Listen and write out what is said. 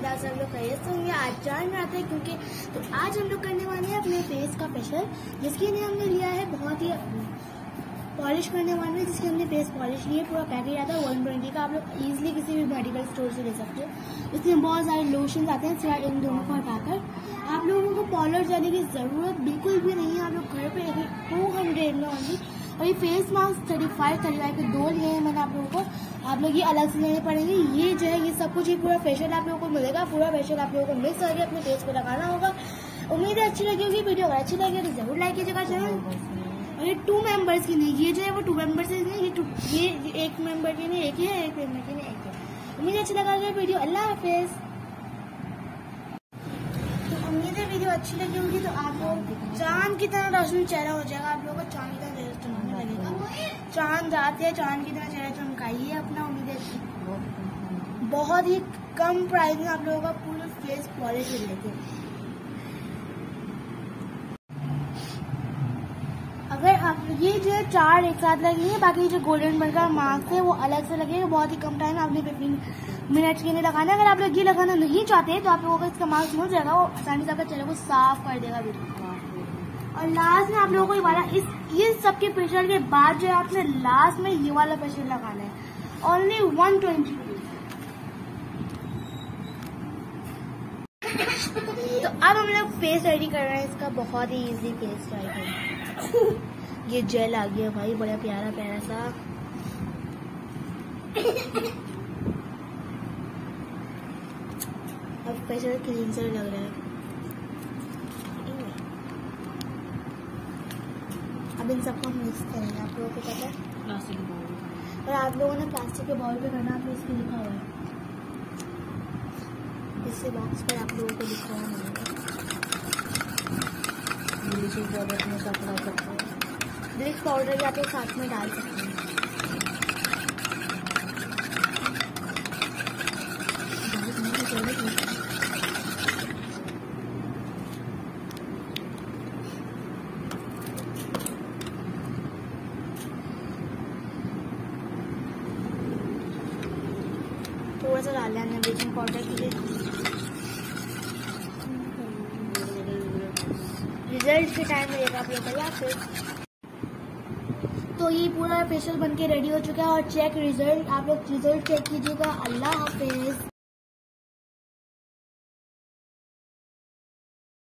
उम्मीद है सब लोग खैरियत से होंगे। आज जान रहे हैं क्योंकि तो आज हम लोग करने वाले हैं अपने फेस का फेशियल, जिसके लिए हमने लिया है बहुत ही पॉलिश करने वाले हैं, जिसके हमने फेस पॉलिश लिए। पूरा पैकेट आता है 120 का, आप लोग इजीली किसी भी मेडिकल स्टोर से ले सकते हो। इसमें बहुत सारे लोशंस आते हैं, सिवाय इन दोनों को हटाकर। आप लोगों को पार्लर जाने की जरूरत बिल्कुल भी नहीं है, आप लोग घर पे 200 में ओनली। और ये फेस मास्क 35 के 2 लिए हैं मैंने आप लोगों को। आप लोग ये अलग से लेने पड़ेंगे। ये जो है ये सब कुछ, ये पूरा फेशियल आप लोगों को मिलेगा। पूरा फेशियल आप लोगों को मिक्स करके अपने फेस पे लगाना होगा। उम्मीद है अच्छी लगी होगी वीडियो। अगर अच्छी लगी तो जरूर लाइक कीजिएगा चैनल। और ये 2 मेंबर्स की नहीं, ये जो है वो 2 मेंबर्स की नहीं, ये 1 मेंबर की नहीं, एक ही है, 1 मेंबर की नहीं, एक है। उम्मीद अच्छी लगा वीडियो। अल्लाह हाफिज। तो उम्मीद है वीडियो अच्छी लगी होगी। तो आप लोग चांद की तरह रोशन चेहरा हो जाएगा, आप लोगों को चांद की तरह चेहरा चमकने लगेगा। चांद आते हैं, चांद की तरह चेहरा चमकाइए अपना। उम्मीद है बहुत ही कम प्राइस में आप लोगों का पूरा फेस पॉलिश मिल जाएगी। अगर आप ये जो है 4 एक साथ लगेंगे, बाकी जो गोल्डन बर्गर मास्क है वो अलग से लगेगा। बहुत ही कम टाइम आपने 15 मिनट के लिए लगाना है। अगर आप लोग ये लगाना नहीं चाहते तो आप लोगों को इसका मास्क मिल जाएगा, वो आसानी से आपका चेहरे को साफ कर देगा बिल्कुल। और लास्ट में आप लोगों को ये वाला ये सबके फेशियल के बाद जो है आपने लास्ट में ये वाला फेशियल लगाना है। ओनली 120 तो अब हम लोग फेस रेडी कर रहे हैं इसका। बहुत ही इजी फेस रेडी है। ये जेल आ गया भाई, बड़ा प्यारा प्यारा सा। अब फेशियल क्लींजर लग रहा है। अब इन सबको हम मिक्स करेंगे। आप लोगों को पता है प्लास्टिक के बाउल, और आप लोगों ने प्लास्टिक के बाउल पे करना, आप इसमें लिखा हुआ है, इससे बॉक्स पर आप लोगों को लिखा हुआ है। ब्लीचिंग पाउडर में सब डाल सकते हैं। ब्लीच पाउडर भी आप लोग साथ में डाल सकते हैं। थोड़ा सा डाल लेना ब्लीचिंग पाउडर के लिए। रिजल्ट के टाइम मिलेगा आप लोग या फिर। तो ये पूरा फेशियल बनके रेडी हो चुका है। और चेक रिजल्ट, आप लोग रिजल्ट चेक कीजिएगा। अल्लाह हाफिज।